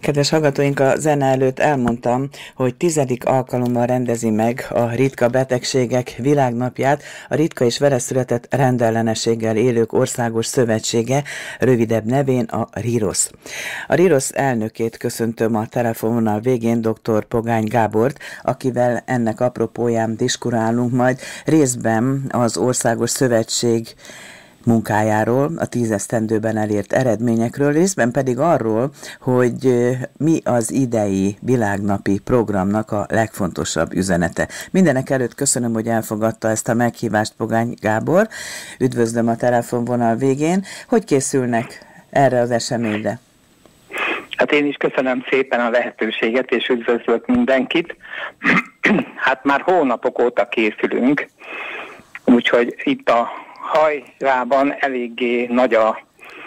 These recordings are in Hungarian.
Kedves hallgatóink, a zene előtt elmondtam, hogy 10. alkalommal rendezi meg a Ritka Betegségek Világnapját a Ritka és Veleszületett Rendellenességgel Élők Országos Szövetsége, rövidebb nevén a RIROSZ. A RIROSZ elnökét köszöntöm a telefonvonal végén, dr. Pogány Gábort, akivel ennek apropóján diskurálunk majd részben az Országos Szövetség munkájáról, a 10 esztendőben elért eredményekről, részben pedig arról, hogy mi az idei világnapi programnak a legfontosabb üzenete. Mindenek előtt köszönöm, hogy elfogadta ezt a meghívást, Pogány Gábor. Üdvözlöm a telefonvonal végén. Hogy készülnek erre az eseményre? Hát én is köszönöm szépen a lehetőséget, és üdvözlök mindenkit. Hát már hónapok óta készülünk, úgyhogy itt a Hajrában eléggé nagy a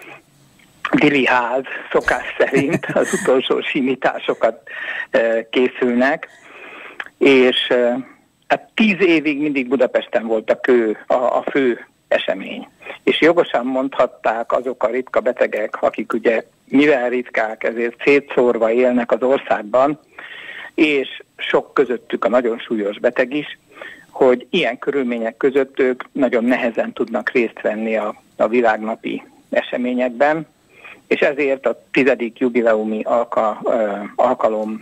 diliház, szokás szerint az utolsó simításokat készülnek, és hát 10 évig mindig Budapesten volt a fő esemény. És jogosan mondhatták azok a ritka betegek, akik ugye mivel ritkák, ezért szétszórva élnek az országban, és sok közöttük a nagyon súlyos beteg is, hogy ilyen körülmények között ők nagyon nehezen tudnak részt venni a világnapi eseményekben, és ezért a 10. jubileumi alkalom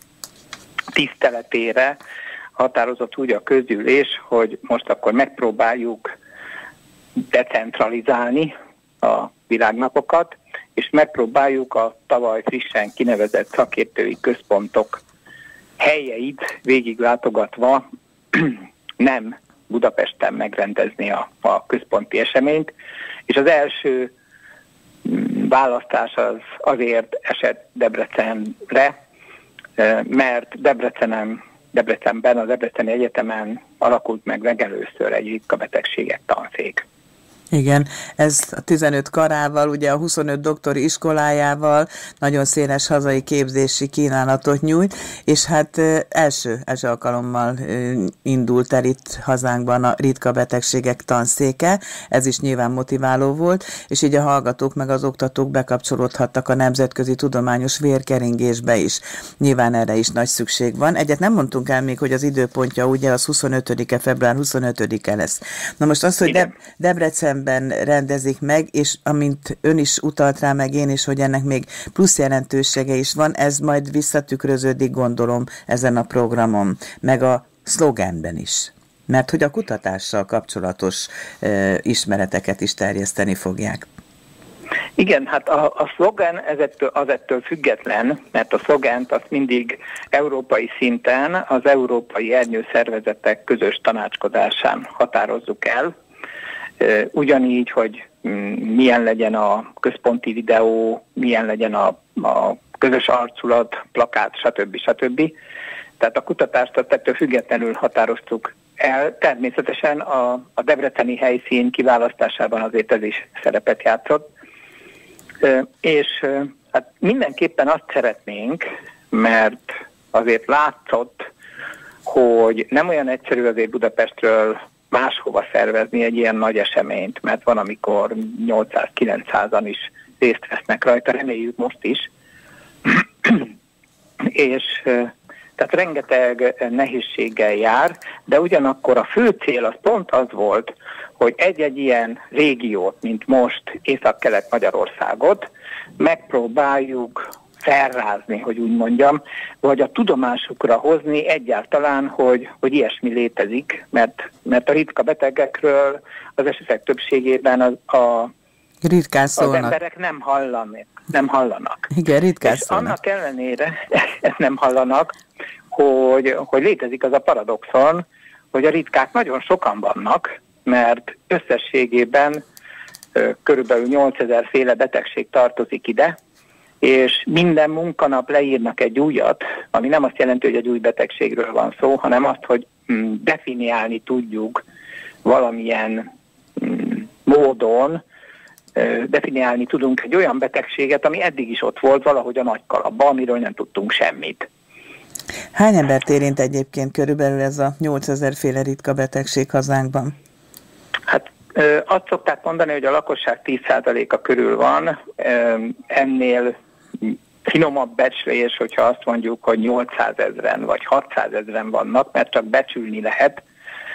tiszteletére határozott úgy a közgyűlés, hogy most akkor megpróbáljuk decentralizálni a világnapokat, és megpróbáljuk a tavaly frissen kinevezett szakértői központok helyeit végiglátogatva nem Budapesten megrendezni a központi eseményt, és az első választás azért esett Debrecenre, mert Debrecenben, az Debreceni Egyetemen alakult meg legelőször egy ritka betegségek tanszék. Igen, ez a 15 karával, ugye a 25 doktori iskolájával nagyon széles hazai képzési kínálatot nyújt, és hát első alkalommal indult el itt hazánkban a ritka betegségek tanszéke, ez is nyilván motiváló volt, és így a hallgatók meg az oktatók bekapcsolódhattak a nemzetközi tudományos vérkeringésbe is. Nyilván erre is nagy szükség van. Egyet nem mondtunk el még, hogy az időpontja ugye az 25-e, február 25-e lesz. Na most az, hogy Debrecenben rendezik meg, és amint ön is utalt rá, meg én is, hogy ennek még plusz jelentősége is van, ez majd visszatükröződik, gondolom, ezen a programon, meg a szlogenben is. Mert hogy a kutatással kapcsolatos ismereteket is terjeszteni fogják. Igen, hát a szlogen ettől független, mert a szlogent azt mindig európai szinten az európai ernyőszervezetek közös tanácskozásán határozzuk el. Ugyanígy, hogy milyen legyen a központi videó, milyen legyen a közös arculat, plakát, stb. Tehát a kutatást ettől függetlenül határoztuk el. Természetesen a debreceni helyszín kiválasztásában azért ez is szerepet játszott. És hát mindenképpen azt szeretnénk, mert azért látszott, hogy nem olyan egyszerű azért Budapestről máshova szervezni egy ilyen nagy eseményt, mert van, amikor 800-900-an is részt vesznek rajta, reméljük most is. És tehát rengeteg nehézséggel jár, de ugyanakkor a fő cél az pont az volt, hogy egy-egy ilyen régiót, mint most Észak-Kelet-Magyarországot megpróbáljuk felrázni, hogy úgy mondjam, vagy a tudomásukra hozni egyáltalán, hogy ilyesmi létezik, mert a ritka betegekről az esetek többségében az emberek nem hallanak. Igen, ritkán és annak ellenére nem hallanak, hogy létezik az a paradoxon, hogy a ritkák nagyon sokan vannak, mert összességében körülbelül 8000 féle betegség tartozik ide, és minden munkanap leírnak egy újat, ami nem azt jelenti, hogy egy új betegségről van szó, hanem azt, hogy definiálni tudjuk valamilyen módon, definiálni tudunk egy olyan betegséget, ami eddig is ott volt valahogy a nagy kalapban, amiről nem tudtunk semmit. Hány embert érint egyébként körülbelül ez a 8000 féle ritka betegség hazánkban? Hát azt szokták mondani, hogy a lakosság 10%-a körül van, ennél finomabb becslés, hogyha azt mondjuk, hogy 800 000 vagy 600 000 vannak, mert csak becsülni lehet.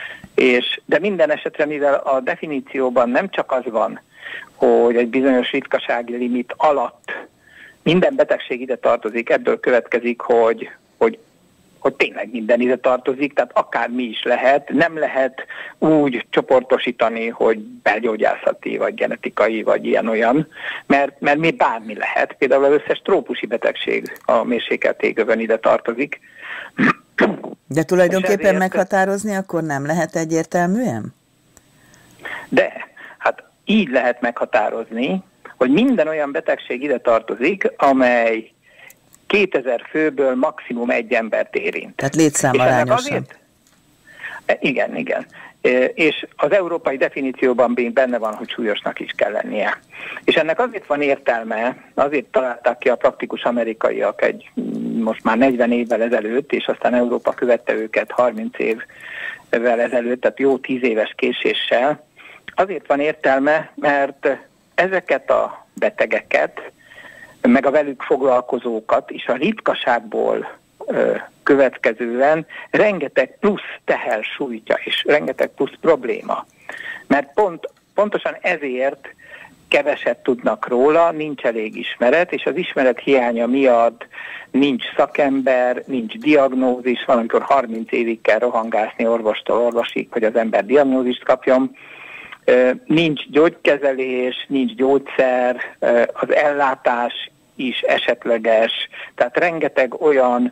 De minden esetre, mivel a definícióban nem csak az van, hogy egy bizonyos ritkasági limit alatt minden betegség ide tartozik, ebből következik, hogy tényleg minden ide tartozik, tehát akármi is lehet, nem lehet úgy csoportosítani, hogy belgyógyászati, vagy genetikai, vagy ilyen-olyan, mert mi bármi lehet. Például az összes trópusi betegség a mérsékelt égövön ide tartozik. De tulajdonképpen meghatározni akkor nem lehet egyértelműen? De, hát így lehet meghatározni, hogy minden olyan betegség ide tartozik, amely 2000 főből maximum egy embert érint. Tehát létszámarányosan. Igen. És az európai definícióban benne van, hogy súlyosnak is kell lennie. És ennek azért van értelme, azért találták ki a praktikus amerikaiak most már 40 évvel ezelőtt, és aztán Európa követte őket 30 évvel ezelőtt, tehát jó 10 éves késéssel. Azért van értelme, mert ezeket a betegeket, meg a velük foglalkozókat is a ritkaságból következően rengeteg plusz teher sújtja, és rengeteg plusz probléma. Mert pontosan ezért keveset tudnak róla, nincs elég ismeret, és az ismeret hiánya miatt nincs szakember, nincs diagnózis, valamikor 30 évig kell rohangászni orvostól orvosig, hogy az ember diagnózist kapjon. Nincs gyógykezelés, nincs gyógyszer, az ellátás is esetleges, tehát rengeteg olyan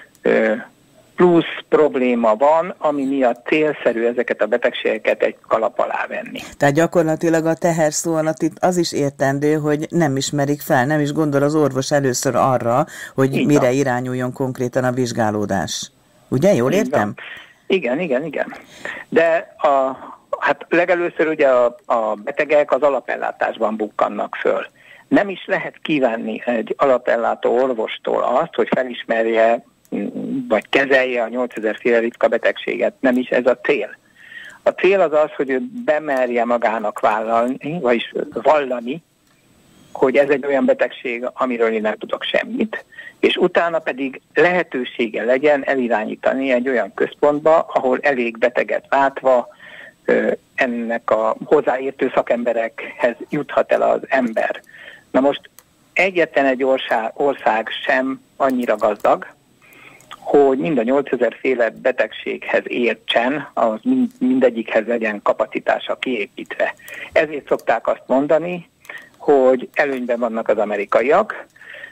plusz probléma van, ami miatt célszerű ezeket a betegségeket egy kalap alá venni. Tehát gyakorlatilag a teher szó alatt itt az is értendő, hogy nem ismerik fel, nem is gondol az orvos először arra, hogy így mire irányuljon konkrétan a vizsgálódás. Ugye? Jól értem? Igen. De hát legelőször ugye a betegek az alapellátásban bukkannak föl. Nem is lehet kívánni egy alapellátó orvostól azt, hogy felismerje vagy kezelje a 8000 féle ritka betegséget. Nem is ez a cél. A cél az az, hogy ő bemerje magának vállalni, vagyis vallani, hogy ez egy olyan betegség, amiről én nem tudok semmit, és utána pedig lehetősége legyen elirányítani egy olyan központba, ahol elég beteget látva ennek a hozzáértő szakemberekhez juthat el az ember. Na most egyetlen egy ország sem annyira gazdag, hogy mind a 8000 féle betegséghez értsen, az mindegyikhez legyen kapacitása kiépítve. Ezért szokták azt mondani, hogy előnyben vannak az amerikaiak,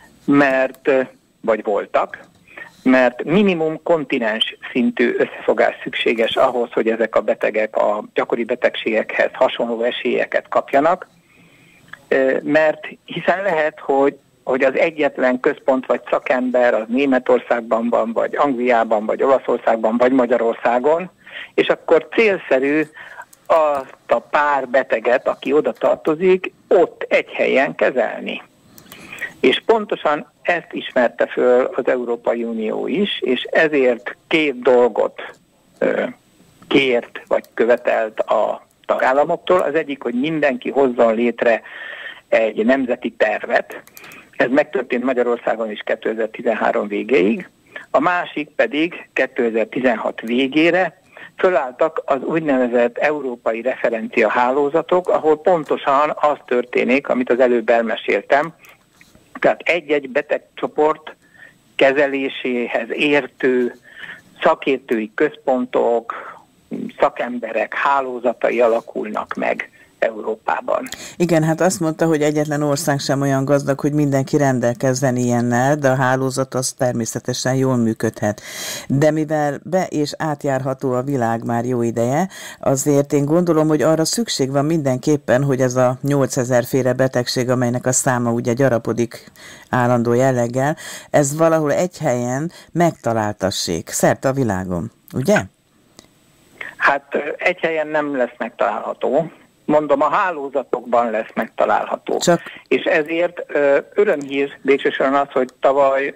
vagy voltak, mert minimum kontinens szintű összefogás szükséges ahhoz, hogy ezek a betegek a gyakori betegségekhez hasonló esélyeket kapjanak, mert hiszen lehet, hogy az egyetlen központ vagy szakember az Németországban van, vagy Angliában, vagy Olaszországban, vagy Magyarországon, és akkor célszerű azt a pár beteget, aki oda tartozik, ott egy helyen kezelni. És pontosan ezt ismerte föl az Európai Unió is, és ezért két dolgot kért, vagy követelt a tagállamoktól. Az egyik, hogy mindenki hozzon létre egy nemzeti tervet. Ez megtörtént Magyarországon is 2013 végéig. A másik pedig 2016 végére fölálltak az úgynevezett európai referenciahálózatok, ahol pontosan az történik, amit az előbb elmeséltem. Tehát egy-egy betegcsoport kezeléséhez értő szakértői központok, szakemberek hálózatai alakulnak meg Európában. Igen, hát azt mondta, hogy egyetlen ország sem olyan gazdag, hogy mindenki rendelkezzen ilyennel, de a hálózat az természetesen jól működhet. De mivel be- és átjárható a világ már jó ideje, azért én gondolom, hogy arra szükség van mindenképpen, hogy ez a 8000 féle betegség, amelynek a száma ugye gyarapodik állandó jelleggel, ez valahol egy helyen megtaláltassék, szerte a világon, ugye? Hát egy helyen nem lesz megtalálható. Mondom, a hálózatokban lesz megtalálható. És ezért örömhír végsősorban az, hogy tavaly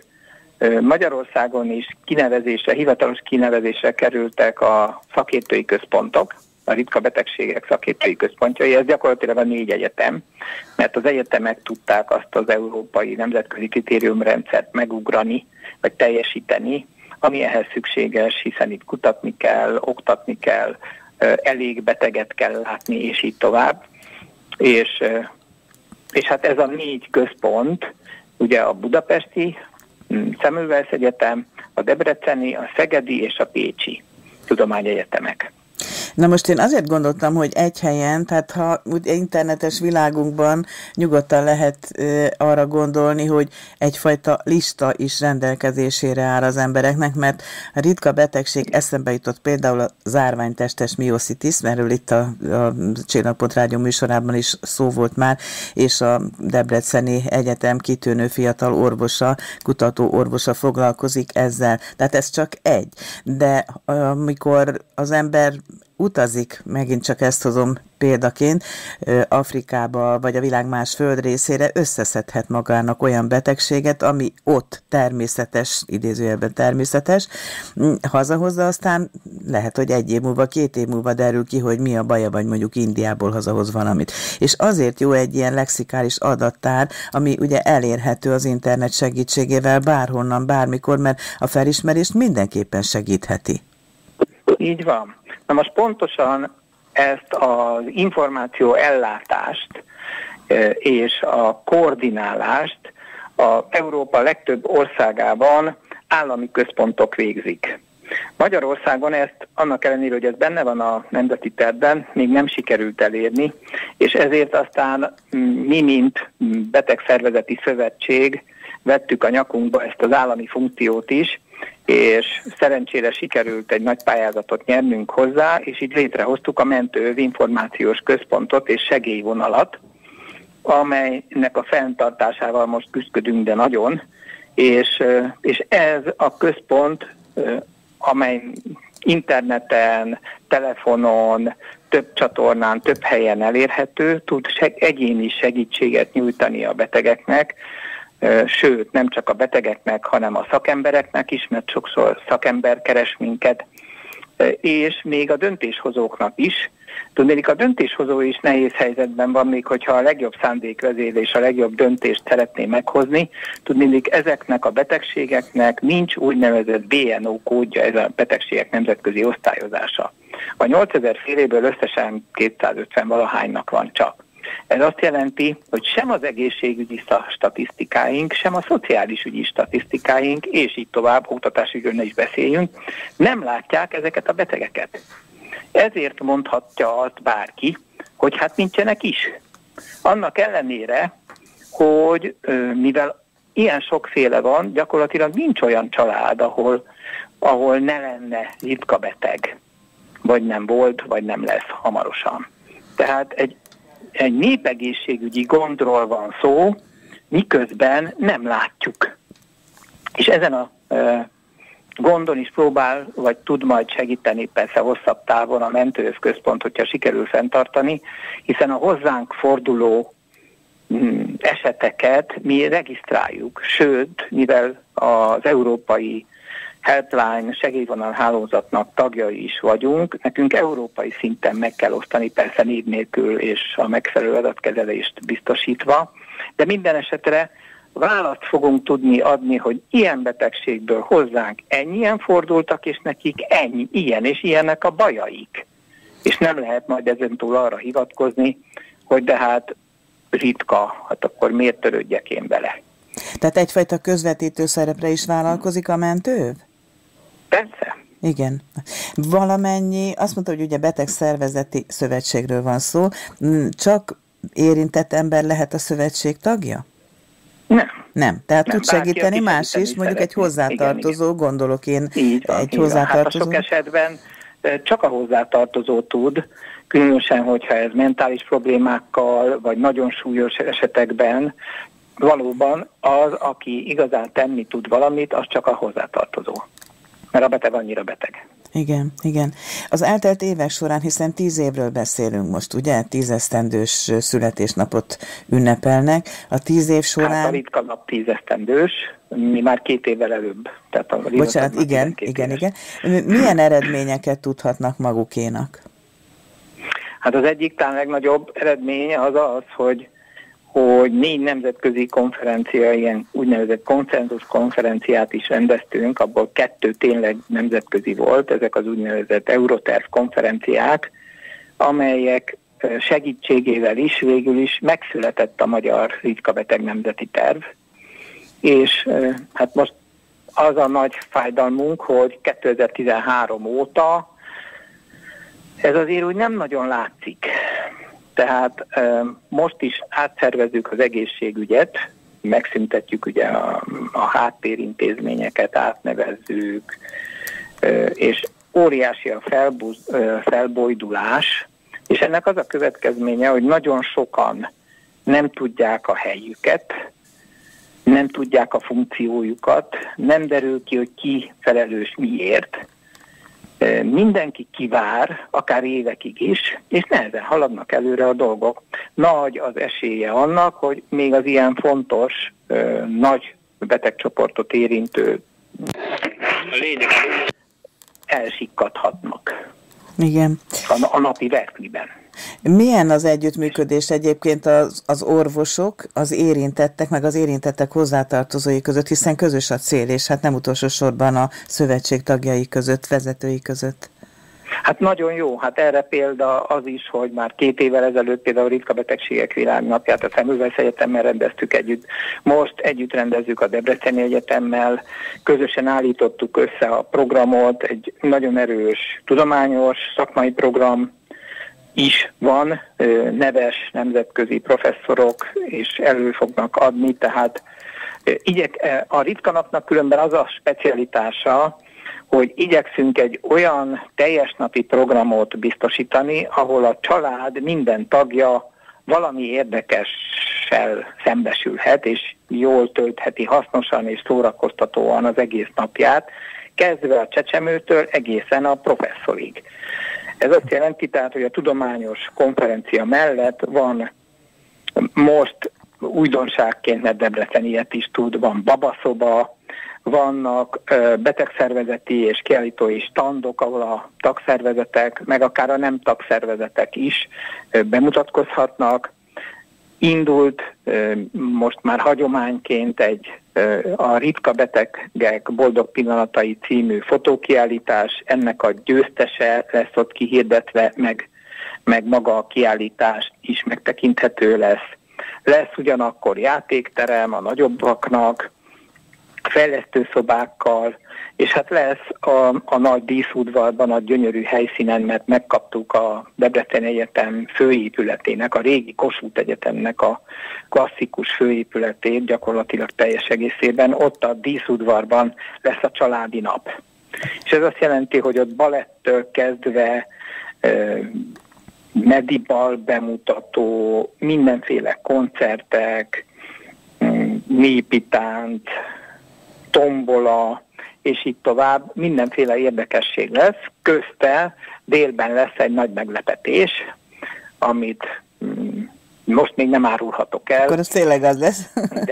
Magyarországon is hivatalos kinevezésre kerültek a szakértői központok, a ritka betegségek szakértői központjai, ez gyakorlatilag a 4 egyetem, mert az egyetemek tudták azt az európai nemzetközi kritériumrendszert megugrani, vagy teljesíteni, ami ehhez szükséges, hiszen itt kutatni kell, oktatni kell, elég beteget kell látni, és így tovább. És hát ez a 4 központ, ugye a budapesti Semmelweis Egyetem, a debreceni, a szegedi és a pécsi tudományegyetemek. Na most én azért gondoltam, hogy egy helyen, tehát ha úgy internetes világunkban nyugodtan lehet arra gondolni, hogy egyfajta lista is rendelkezésére áll az embereknek, mert a ritka betegség eszembe jutott például a zárványtestes mioszitis, erről itt a Csillagpont Rádió műsorában is szó volt már, és a Debreceni Egyetem kitűnő fiatal orvosa, kutató orvosa foglalkozik ezzel. Tehát ez csak egy. De amikor az ember utazik, megint csak ezt hozom példaként, Afrikába vagy a világ más földrészére, összeszedhet magának olyan betegséget, ami ott természetes, idézőjelben természetes, hazahozza, aztán lehet, hogy 1 év múlva, 2 év múlva derül ki, hogy mi a baja, vagy mondjuk Indiából hazahoz valamit. És azért jó egy ilyen lexikális adattár, ami ugye elérhető az internet segítségével bárhonnan, bármikor, mert a felismerést mindenképpen segítheti. Így van. Na most pontosan ezt az információ ellátást és a koordinálást a Európa legtöbb országában állami központok végzik. Magyarországon ezt annak ellenére, hogy ez benne van a nemzeti tervben, még nem sikerült elérni, és ezért aztán mi, mint Betegszervezeti Szövetség vettük a nyakunkba ezt az állami funkciót is, és szerencsére sikerült egy nagy pályázatot nyernünk hozzá, és így létrehoztuk a Mentőöv Információs Központot és segélyvonalat, amelynek a fenntartásával most küzdködünk, de nagyon, és ez a központ, amely interneten, telefonon, több csatornán, több helyen elérhető, tud egyéni segítséget nyújtani a betegeknek, sőt, nem csak a betegeknek, hanem a szakembereknek is, mert sokszor szakember keres minket, és még a döntéshozóknak is. Tudnék, a döntéshozó is nehéz helyzetben van, még hogyha a legjobb szándék vezér és a legjobb döntést szeretné meghozni. Tudnék, ezeknek a betegségeknek nincs úgynevezett BNO kódja, ez a betegségek nemzetközi osztályozása. A 8000 féléből összesen 250 valahánynak van csak. Ez azt jelenti, hogy sem az egészségügyi statisztikáink, sem a szociális ügyi statisztikáink, és így tovább, oktatásügyről ne is beszéljünk, nem látják ezeket a betegeket. Ezért mondhatja azt bárki, hogy hát nincsenek is. Annak ellenére, hogy mivel ilyen sokféle van, gyakorlatilag nincs olyan család, ahol ne lenne ritka beteg, vagy nem volt, vagy nem lesz hamarosan. Tehát egy népegészségügyi gondról van szó, miközben nem látjuk. És ezen a gondon is próbál, vagy tud majd segíteni persze hosszabb távon a Mentőöv Központ, hogyha sikerül fenntartani, hiszen a hozzánk forduló eseteket mi regisztráljuk, sőt, mivel az európai helpline segélyvonal hálózatnak tagjai is vagyunk, nekünk európai szinten meg kell osztani, persze név nélkül és a megfelelő adatkezelést biztosítva, de minden esetre választ fogunk tudni adni, hogy ilyen betegségből hozzánk ennyien fordultak, és nekik ennyi, ilyen és ilyenek a bajaik. És nem lehet majd ezentúl arra hivatkozni, hogy de hát ritka, hát akkor miért törődjek én vele. Tehát egyfajta közvetítő szerepre is vállalkozik a Mentőöv? Persze. Igen. Valamennyi, azt mondta, hogy ugye Betegszervezeti Szövetségről van szó, csak érintett ember lehet a szövetség tagja? Nem. Tehát tud segíteni más is, mondjuk egy hozzátartozó, igen. Gondolok én egy hozzátartozó. Hát a sok esetben csak a hozzátartozó tud, különösen, hogyha ez mentális problémákkal, vagy nagyon súlyos esetekben valóban az, aki igazán tenni tud valamit, az csak a hozzátartozó. Mert a beteg annyira beteg. Igen. Az eltelt évek során, hiszen 10 évről beszélünk most, ugye? 10 esztendős születésnapot ünnepelnek. A 10 év során... Hát a ritka nap 10 esztendős, mi már 2 évvel előbb. Tehát bocsánat, igen. Milyen eredményeket tudhatnak magukénak? Hát az egyik talán legnagyobb eredmény az az, hogy 4 nemzetközi konferencia, ilyen úgynevezett konszenzus konferenciát is rendeztünk, abból 2 tényleg nemzetközi volt, ezek az úgynevezett Euroterv konferenciák, amelyek segítségével is végül is megszületett a Magyar Ritka Beteg Nemzeti Terv. És hát most az a nagy fájdalmunk, hogy 2013 óta ez azért úgy nem nagyon látszik. Tehát most is átszervezzük az egészségügyet, megszüntetjük ugye a háttérintézményeket, átnevezzük, és óriási a felbojdulás, és ennek az a következménye, hogy nagyon sokan nem tudják a helyüket, nem tudják a funkciójukat, nem derül ki, hogy ki felelős miért. Mindenki kivár, akár évekig is, és nehezen haladnak előre a dolgok. Nagy az esélye annak, hogy még az ilyen fontos, nagy betegcsoportot érintő elsikkadhatnak. Igen. A napi verkliben. Milyen az együttműködés egyébként az orvosok, az érintettek, meg az érintettek hozzátartozói között, hiszen közös a cél, és hát nem utolsó sorban a szövetség tagjai között, vezetői között? Hát nagyon jó, hát erre példa az is, hogy már 2 évvel ezelőtt például a Ritka Betegségek Világnapját a Semmelweis Egyetemmel rendeztük együtt. Most együtt rendezzük a Debreceni Egyetemmel, közösen állítottuk össze a programot, egy nagyon erős tudományos, szakmai program is van, neves nemzetközi professzorok is elő fognak adni, tehát a Ritka Napnak különben az a specialitása, hogy igyekszünk egy olyan teljes napi programot biztosítani, ahol a család minden tagja valami érdekessel szembesülhet, és jól töltheti hasznosan és szórakoztatóan az egész napját, kezdve a csecsemőtől egészen a professzorig. Ez azt jelenti tehát, hogy a tudományos konferencia mellett van most újdonságként, mert Debrecen ilyet is tud, van babaszoba, vannak betegszervezeti és kiállítói standok, ahol a tagszervezetek, meg akár a nem tagszervezetek is bemutatkozhatnak. Indult most már hagyományként a Ritka Betegek Boldog Pillanatai című fotókiállítás, ennek a győztese lesz ott kihirdetve, meg maga a kiállítás is megtekinthető lesz. Lesz ugyanakkor játékterem a nagyobbaknak, fejlesztőszobákkal, és hát lesz a nagy díszudvarban, a gyönyörű helyszínen, mert megkaptuk a Debreceni Egyetem főépületének, a régi Kossuth Egyetemnek a klasszikus főépületét, gyakorlatilag teljes egészében, ott a díszudvarban lesz a családi nap. És ez azt jelenti, hogy ott balettől kezdve medibal bemutató, mindenféle koncertek, népitánc, tombola, és így tovább, mindenféle érdekesség lesz. Közte délben lesz egy nagy meglepetés, amit most még nem árulhatok el. Akkor az tényleg az lesz.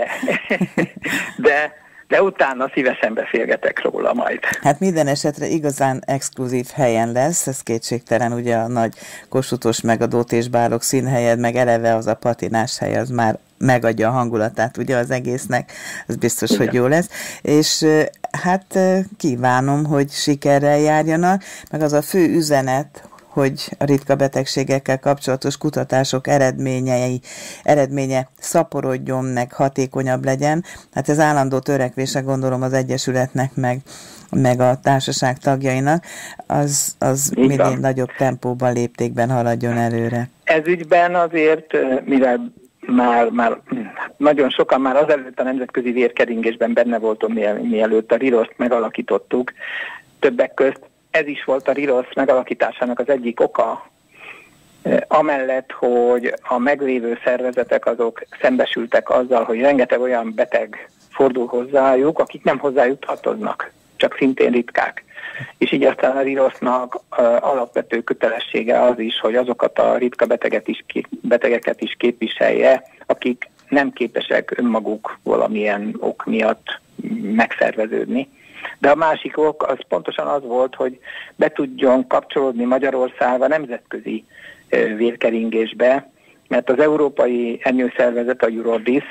De utána szívesen beszélgetek róla majd. Hát minden esetre igazán exkluzív helyen lesz, ez kétségtelen, ugye a nagy Kossuthos meg a Dót és Bálog színhelyed, meg eleve az a patinás hely, az már megadja a hangulatát ugye az egésznek, az biztos, igen, hogy jó lesz. És hát kívánom, hogy sikerrel járjanak, meg az a fő üzenet, hogy a ritka betegségekkel kapcsolatos kutatások eredménye szaporodjon, meg hatékonyabb legyen. Hát ez állandó törekvése, gondolom, az Egyesületnek, meg a társaság tagjainak, az minél nagyobb tempóban, léptékben haladjon előre. Ez ügyben azért, mivel már nagyon sokan már azelőtt a nemzetközi vérkeringésben benne voltunk, mielőtt a RIROS-t megalakítottuk, többek közt ez is volt a RIROS megalakításának az egyik oka, amellett, hogy a meglévő szervezetek azok szembesültek azzal, hogy rengeteg olyan beteg fordul hozzájuk, akik nem hozzájuk tartoznak, csak szintén ritkák. És így aztán a RIROS-nak alapvető kötelessége az is, hogy azokat a ritka betegeket is képviselje, akik nem képesek önmaguk valamilyen ok miatt megszerveződni. De a másik ok az pontosan az volt, hogy be tudjon kapcsolódni Magyarország a nemzetközi vérkeringésbe, mert az Európai Ernyőszervezet, a Eurodis,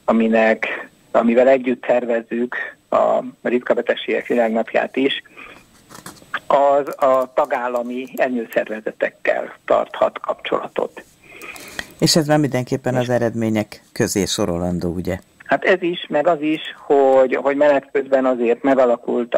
amivel együtt szervezzük a ritka betegségek világnapját is, az a tagállami ernyőszervezetekkel tarthat kapcsolatot. És ez már mindenképpen az eredmények közé sorolandó, ugye? Hát ez is, meg az is, hogy menet közben azért megalakult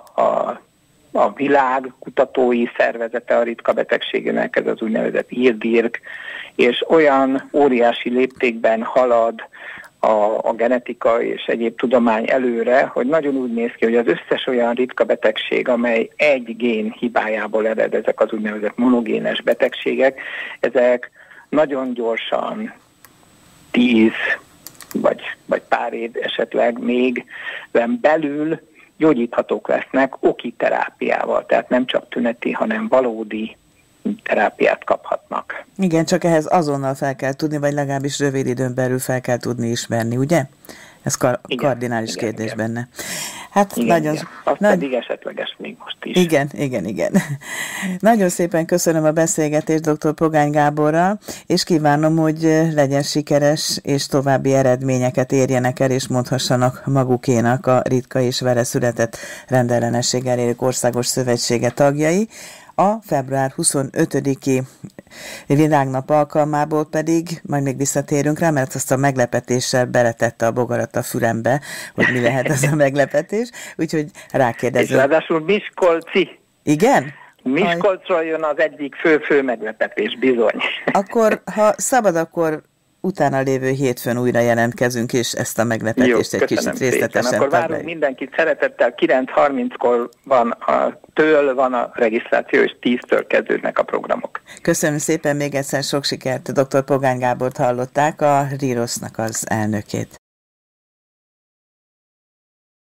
a világ kutatói szervezete a ritka betegségének, ez az úgynevezett IRDIRK, és olyan óriási léptékben halad a genetika és egyéb tudomány előre, hogy nagyon úgy néz ki, hogy az összes olyan ritka betegség, amely egy gén hibájából ered, ezek az úgynevezett monogénes betegségek, ezek nagyon gyorsan 10 vagy pár év esetleg még belül gyógyíthatók lesznek oki terápiával, tehát nem csak tüneti, hanem valódi terápiát kaphatnak. Igen, csak ehhez azonnal fel kell tudni, vagy legalábbis rövid időn belül fel kell tudni ismerni, ugye? Ez kardinális kérdés igen. Benne. Hát igen, nagyon... Igen. Az pedig esetleges még most is. Igen. Nagyon szépen köszönöm a beszélgetést dr. Pogány Gáborral, és kívánom, hogy legyen sikeres, és további eredményeket érjenek el, és mondhassanak magukénak a ritka és vele született rendellenességgel élők országos szövetsége tagjai. A február 25-i világnap alkalmából pedig majd még visszatérünk rá, mert azt a meglepetéssel beletette a bogarat a fülembe, hogy mi lehet az a meglepetés, úgyhogy rákérdezünk. És ráadásul miskolci. Igen? Miskolcról jön az egyik fő meglepetés, bizony. Akkor, ha szabad, akkor utána lévő hétfőn újra jelentkezünk, és ezt a meglepetést egy kicsit részletesen. Akkor várunk mindenkit szeretettel, 9:30-kor van van a regisztráció, és 10-től kezdődnek a programok. Köszönöm szépen még egyszer, sok sikert. Dr. Pogány Gábort hallották, a RIROS-nak az elnökét.